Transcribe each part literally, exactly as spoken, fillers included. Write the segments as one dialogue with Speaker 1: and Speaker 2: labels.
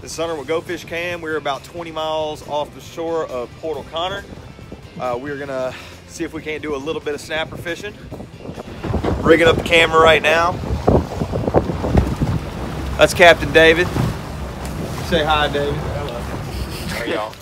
Speaker 1: This is Hunter with GoFish Cam. We're about twenty miles off the shore of Port O'Connor. Uh, we're gonna see if we can't do a little bit of snapper fishing. Rigging up the camera right now. That's Captain David. Say hi, David.
Speaker 2: Hello. How are y'all?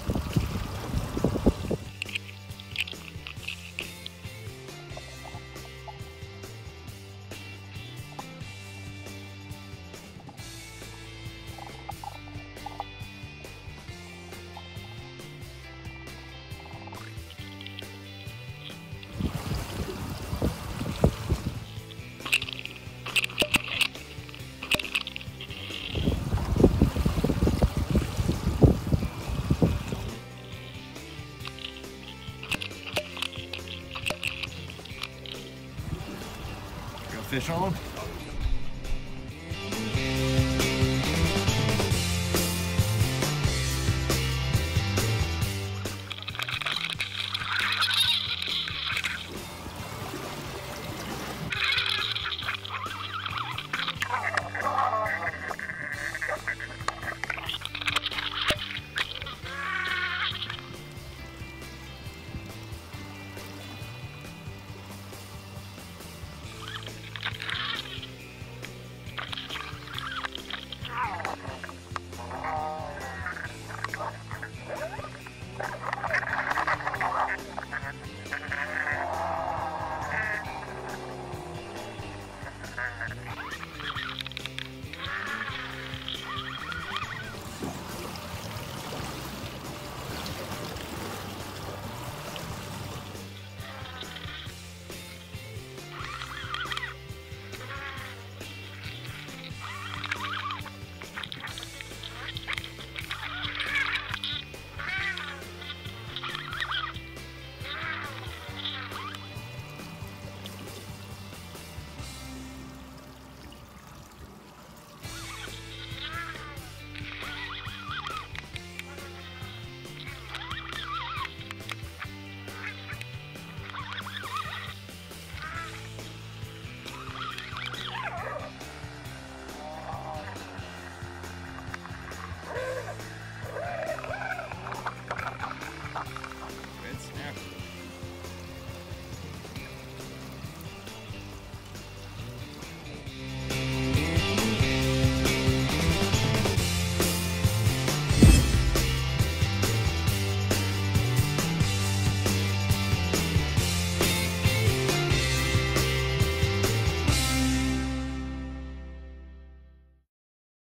Speaker 1: Fish on.
Speaker 2: Bye.